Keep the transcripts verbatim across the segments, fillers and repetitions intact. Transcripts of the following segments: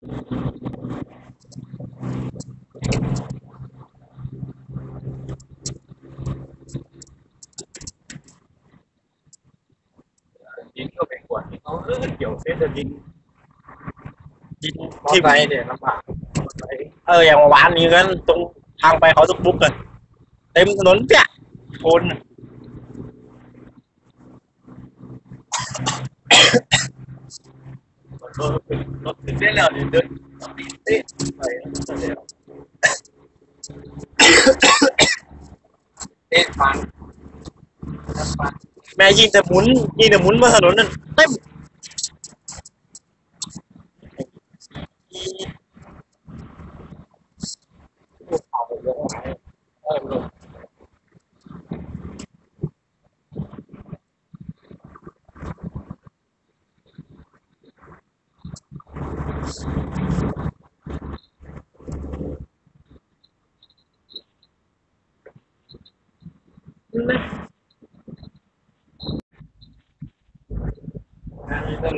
ดินก็ไปขวดเขาเออเกี่ยวเส้นแต่ดินดินมอที่ไซค์เนี่ยลำบากมอไซค์เอออย่างเมื่อวานนี้กันตรงทางไปเขาตุกบุกกันเต็มถนนเปี้ยโคนรถเป็นรถติดได้แล้วเนี่ยเดินติดติดไปแล้วเอ๊ะฟังฟังแม่ยิงแต่หมุนยิงแต่หมุนบนถนนนั่นเต็มภูเขาเยอะไหมเออลงนะนะ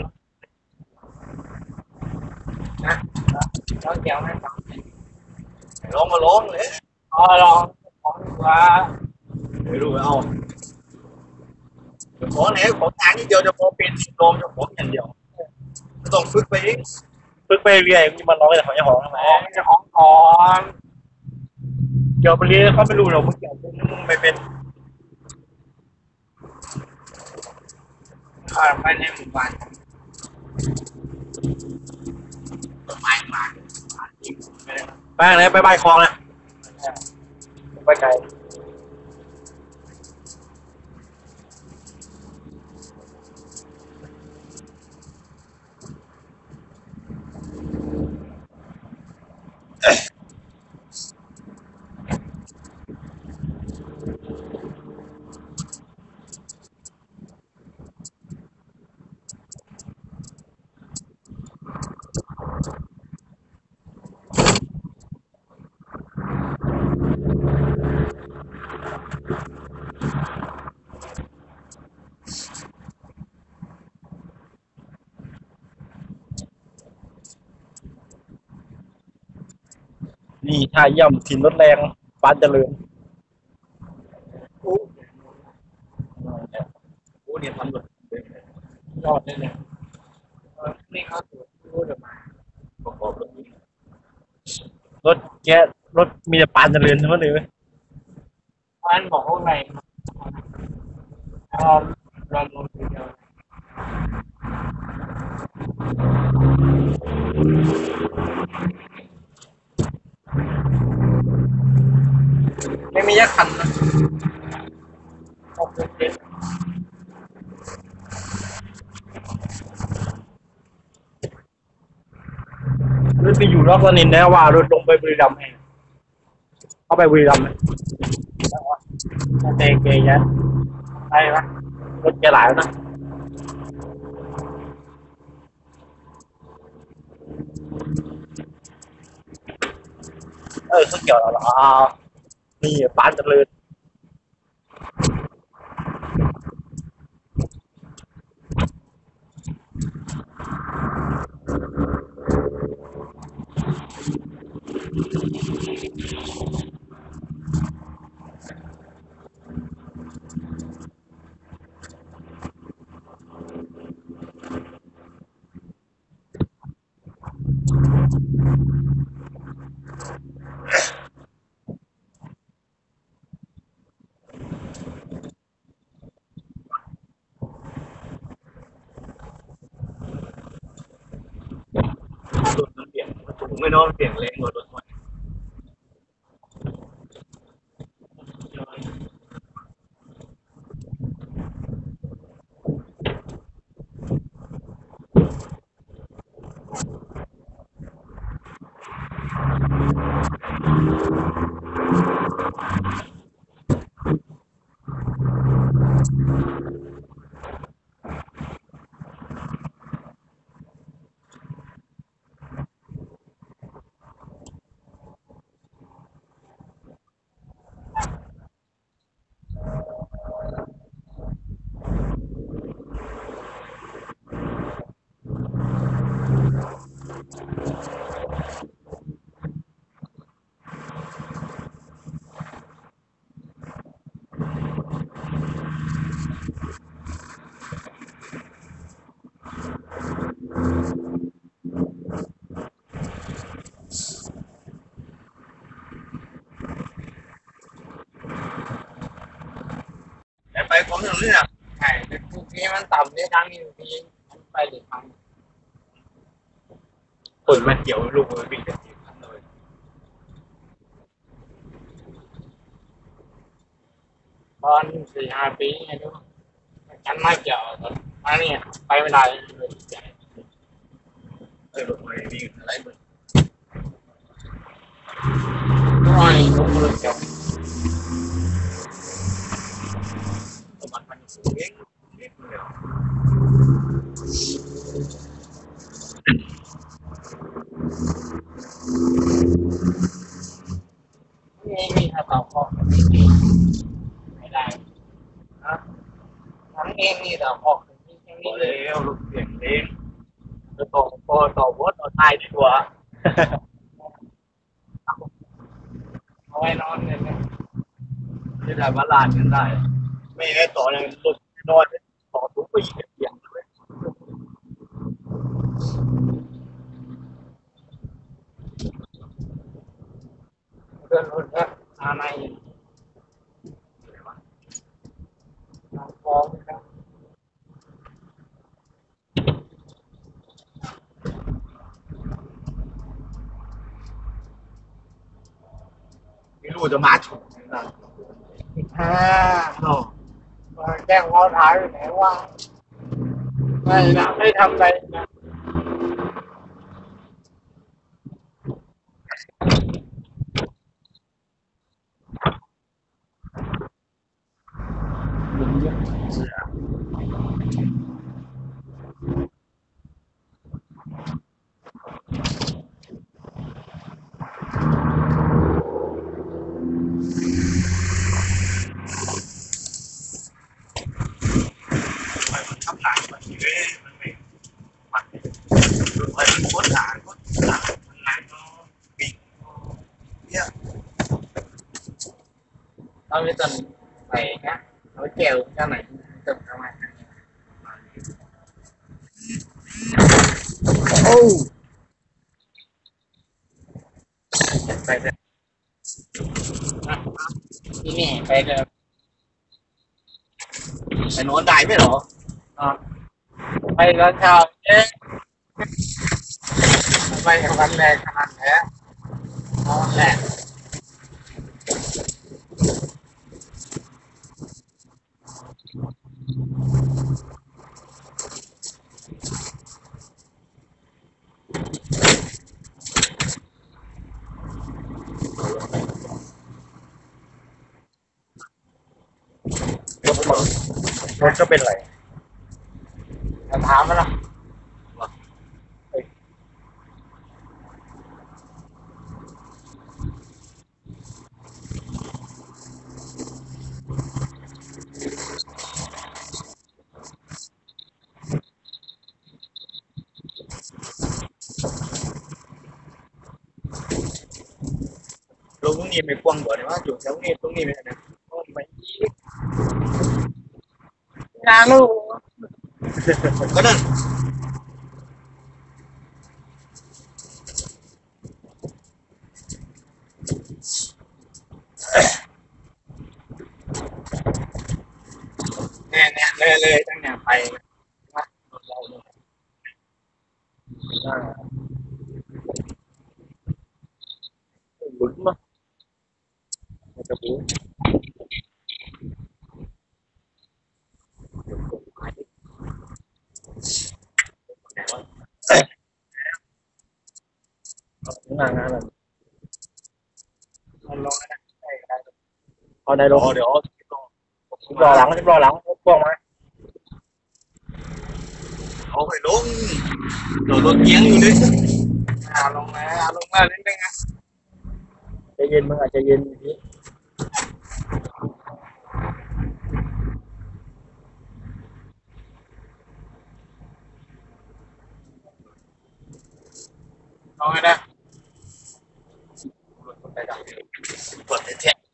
นะเราเกี่ยวให้ฟังลงมาลงเลยอ๋อลองของว่าไม่รู้เอาของไหนของทางนี้เดียวจะพอเป็นซินโดรมจะผมอย่างเดียวต้องฝึกไปเองฝึกไปเรื่อยมีมันร้องแต่ของเจ้าของทำไมของจะของก่อนเกี่ยวไปเรื่อยเขาไม่รู้หรอกมึงเกี่ยวมึงไม่เป็นอ่าไปในหมู่บ้านต้นไม้มาจริงไม่ได้ไปไหนไปบ้านคลองนะไปไกลนี่ท่าย่ำถิ่นรถแรงปานเจริญอู้อู้เนี่ยทำหมดยอดเลยเนี่ยนี่เขาตรวจรู้เดี๋ยวมาประกอบรถนี้รถแกรถมีแต่ปานเจริญทั้งนั้นเลยเว้ยอันบอกข้างในเราเราลงทีเดียวไม่มียักษ์คันนะขอบคุณเด็กรถไปอยู่รอบตอนนี้แน่ว่ารถลงไปบุรีรัมย์เองเขาไปบุรีรัมย์ไหมเตะเกย์ยันไปปะรถแกหลายแล้วนะเออเขาเกี่ยวแล้วอ๋อนี่ปานเจริญรถมันเปลี่ยนถูกไม่น้องเปลี่ยนแรงกว่ารถใหม่ของถนนนี่นะใช่แต่ทุกทีมันต่ำเนี่ยดังนี่ทุกทีมันไปหรือทางฝนมันเกี่ยวลูกมันวิ่งจะทีทันเลยตอนสี่ห้าปีไงดูฉันไม่เกี่ยวตอนนี้ไปไม่ได้เลยใหญ่เออรถไฟวิ่งอะไรมึงน้อยลงเลยเกี่ยวมันมันสูงเองเล็กเลยมีมีถ้าต่อพอไม่ได้นะทั้งเองนี่ต่อพอมีแค่นี้เลยลูกเสียงเองจะต่อพอต่อวอต่อท้ายดีกว่าเอาไว้นอนเลยเนี่ยจะได้บาลานซ์กันได้ไม่ได้ต่ออย่างรถนอนต่อทุกปีเสียงเลยเดินรถนะอะไรฟ้องนะไม่รู้จะมาถูกนะฮ่าโอ้มาแจ้งวอท้ายไปไหนว่าไม่นะไม่ทำอะไรนะลุงเยอะเสือมันทำหลายมันเว้ยมันไม่มันมันโคตรหนาโคตรหนามันหนาก็ปีกเนี่ยเราไม่ต้องไปนะเราแก้วเจ้าไหนเติมทำไมโอ้ไปเลยที่นี่ไปเลยไปนอนได้ไหมหรอไปตอนเช้าเอ๊ะไปวันแรกขนาดไหนนอนแหละรถก็เป็นไรจะถามมันละลงตรงนี้ไม่กว้างกว่าเนี่ยว่าอยู่แถวนี้ตรงนี้ไม่นะไม่งานลูกก็นั่นเนี่ยเนี่ยเลยเลยตั้งเนี่ยไปเราหลุดมั้งมันจะบู๊งานงานอะไรมันลงนะเอาได้ลงเดี๋ยวรอหลังรอหลังพวกมาเอาไปลงโดนรถเกียงอยู่เลยเอาลงมาเอาลงมานิดนึงอ่ะใจเย็นมึงอาจจะเย็นพี่เอาไงนะกดแท็ก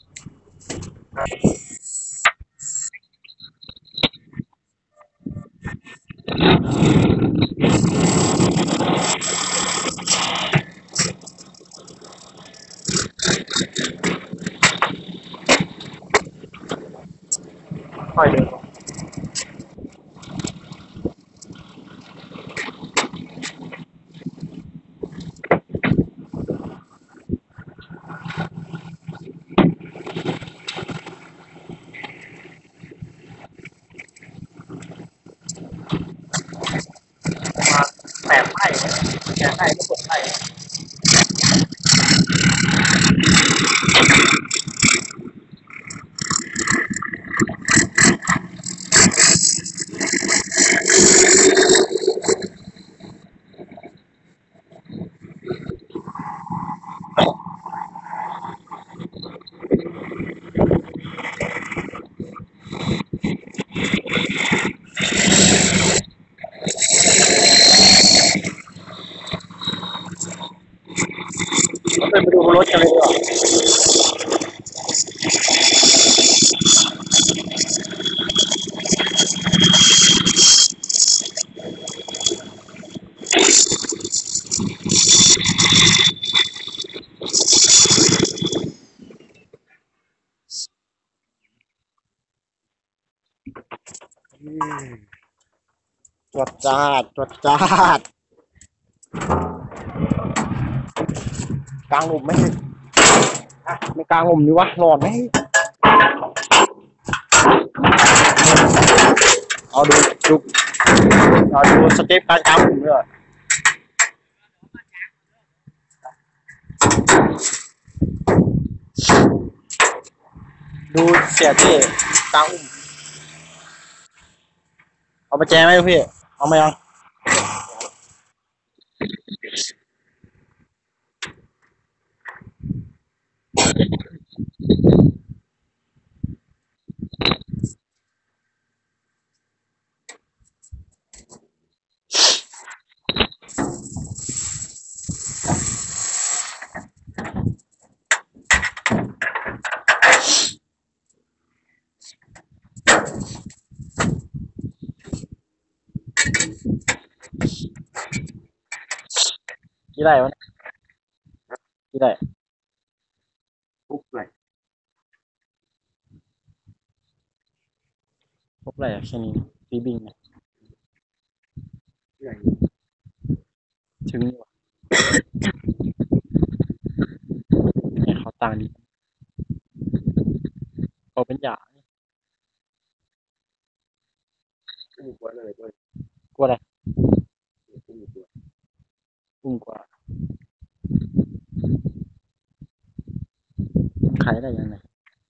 ค่อยเดินแกให้ก็กดให้เราไปดูรถกันเลยดีกว่าจวดจ้าดจวดจ้าดกลางลมไหมไม่กลางลมนี่วะร้อนไหมเอาดูดูเอาดูสเต็ปการกลางลมด้วยดูเสียที่กลางลมเอาไปแจไหมพี่เอามายังกี่ได้วะกี่ได้ปุ๊บเลยปุ๊บเลยแค่นี้ฟีบิงนะถึงวะให้เขาต่างดีเขาเป็นหยากุ้งกว่าเลยด้วยกว่าอะไรกุ้งกว่าขายได้ยังไง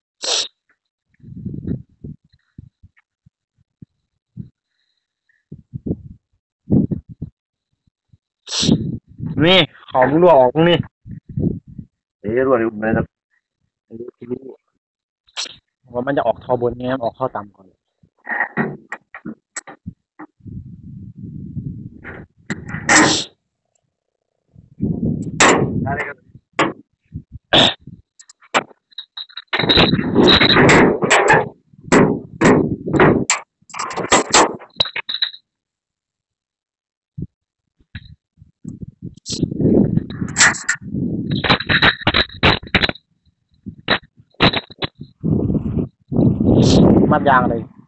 นี่เขามึงรั่วออกตรงนี้เอ้ยรั่วเลยผมเลยครับว่ามันจะออกท่อบนไงออกท่อต่ำก่อนมัดยางเลย